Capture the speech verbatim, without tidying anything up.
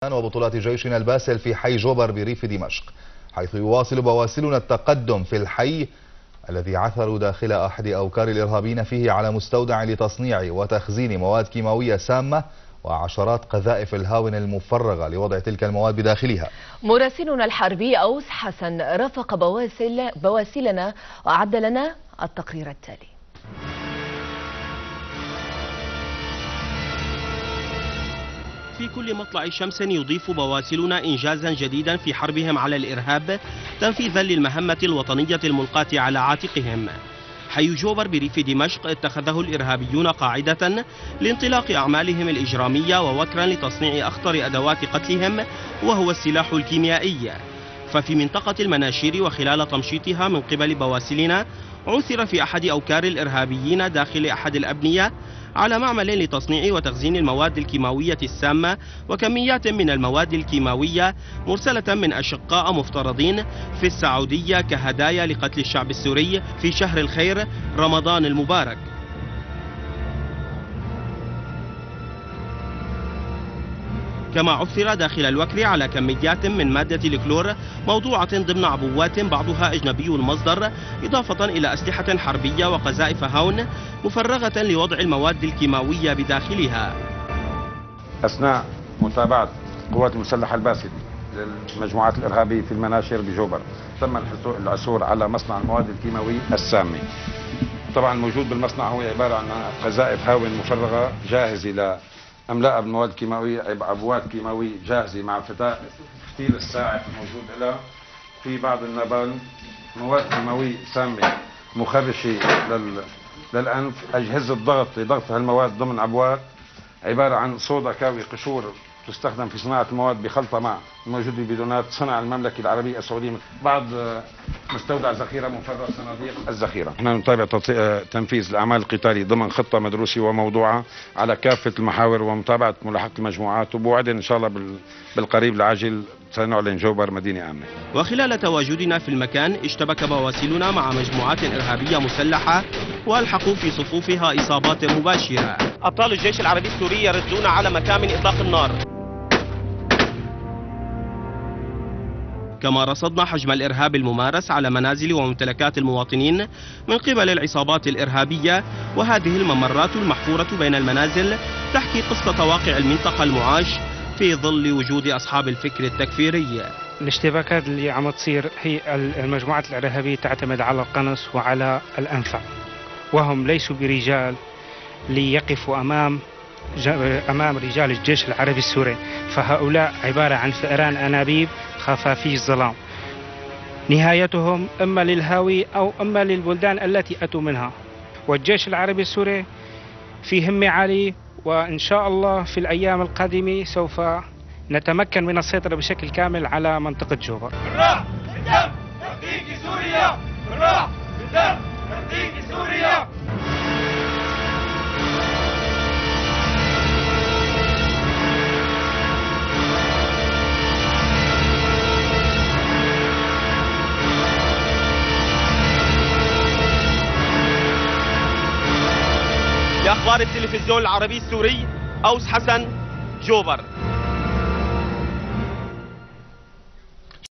وبطولات جيشنا الباسل في حي جوبر بريف دمشق، حيث يواصل بواسلنا التقدم في الحي الذي عثروا داخل أحد أوكار الإرهابيين فيه على مستودع لتصنيع وتخزين مواد كيماوية سامة وعشرات قذائف الهاون المفرغة لوضع تلك المواد بداخلها. مراسلنا الحربي أوس حسن رافق بواسل بواسلنا وأعد لنا التقرير التالي. في كل مطلع شمس يضيف بواسلنا إنجازا جديدا في حربهم على الإرهاب تنفيذا للمهمة الوطنية الملقاة على عاتقهم. حي جوبر بريف دمشق اتخذه الإرهابيون قاعدة لانطلاق أعمالهم الإجرامية ووكرا لتصنيع أخطر أدوات قتلهم وهو السلاح الكيميائي. ففي منطقة المناشير وخلال تمشيطها من قبل بواسلنا عثر في أحد أوكار الإرهابيين داخل أحد الأبنية على معمل لتصنيع وتخزين المواد الكيماوية السامة وكميات من المواد الكيماوية مرسلة من أشقاء مفترضين في السعودية كهدايا لقتل الشعب السوري في شهر الخير رمضان المبارك. كما عثر داخل الوكر على كميات من مادة الكلور موضوعة ضمن عبوات بعضها أجنبي المصدر، إضافة إلى أسلحة حربية وقذائف هاون مفرغة لوضع المواد الكيماوية بداخلها. أثناء متابعة القوات المسلحة الباسل للمجموعات الإرهابية في المناشير بجوبر تم العثور على مصنع المواد الكيماوية السامة. طبعا الموجود بالمصنع هو عبارة عن قذائف هاون مفرغة جاهزة ل املاء بالمواد الكيماويه، عبوات كيماويه جاهزه مع فتاء فتيل الساعف الموجود لها، في بعض النبال مواد كيماويه سامه مخرشه لل... للانف، اجهزه ضغط لضغط هالمواد ضمن عبوات، عباره عن صودا كاوي قشور تستخدم في صناعه المواد بخلطه مع موجود ببيدونات صنع المملكه العربيه السعوديه، بعض مستودع ذخيره مفرغ صناديق الذخيره. نحن نتابع تنفيذ الاعمال القتاليه ضمن خطه مدروسه وموضوعه على كافه المحاور ومتابعه ملاحقه المجموعات، وبوعد ان شاء الله بالقريب العاجل سنعلن جوبر مدينه امنه. وخلال تواجدنا في المكان اشتبك بواسلنا مع مجموعات ارهابيه مسلحه والحقوا في صفوفها اصابات مباشره. ابطال الجيش العربي السوري يردون على مكامن اطلاق النار. كما رصدنا حجم الإرهاب الممارس على منازل وممتلكات المواطنين من قبل العصابات الإرهابية، وهذه الممرات المحفورة بين المنازل تحكي قصة واقع المنطقة المعاش في ظل وجود أصحاب الفكر التكفيري. الاشتباكات اللي عم تصير هي المجموعات الإرهابية تعتمد على القنص وعلى الأنفاق، وهم ليسوا برجال ليقفوا أمام أمام رجال الجيش العربي السوري، فهؤلاء عبارة عن فئران أنابيب خفافي الظلام، نهايتهم إما للهاوي أو إما للبلدان التي أتوا منها. والجيش العربي السوري في همة عالية، وإن شاء الله في الأيام القادمة سوف نتمكن من السيطرة بشكل كامل على منطقة جوبر. بالراح بالدم نفديك سوريا، بالراح بالدم نفديك سوريا. لأخبار التلفزيون العربي السوري، أوس حسن، جوبر.